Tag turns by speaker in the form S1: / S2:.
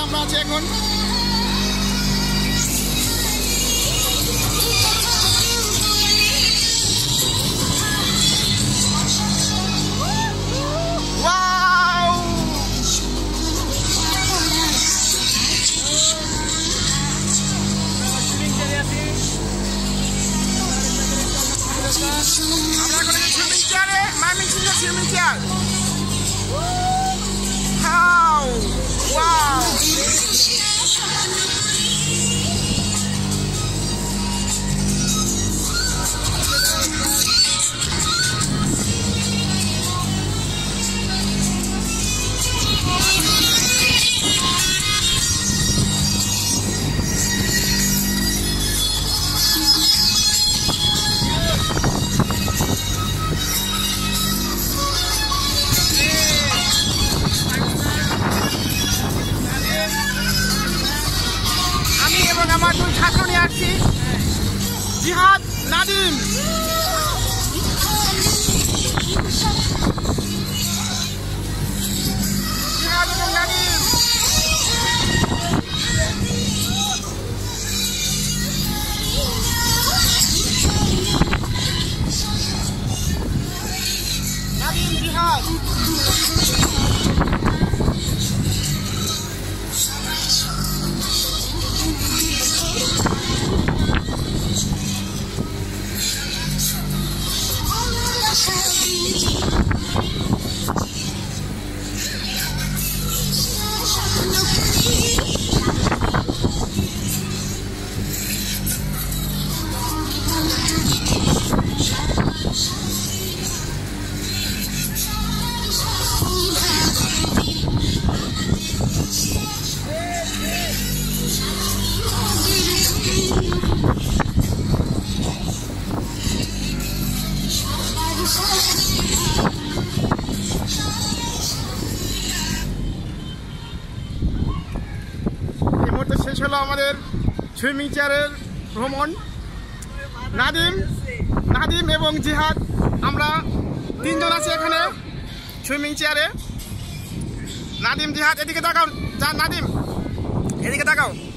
S1: আমরা আছি এখন। আমরা এখন সুইমিং চেয়ারে, Mymensingh swimming chair. How? Wow! আমার দুই ছাত্র নিয়ে আসছি, জিহাদ, নাদিম। জিহাদ এবং নাদিম। নাদিম, জিহাদ। শেষ হলো আমাদের সুইমিং চেয়ারের ভ্রমণ। নাদিম এবং জিহাদ, আমরা তিনজন আছি এখানে সুইমিং চেয়ারে। নাদিম, জিহাদ, এদিকে তাকাও। নাদিম, এদিকে তাকাও।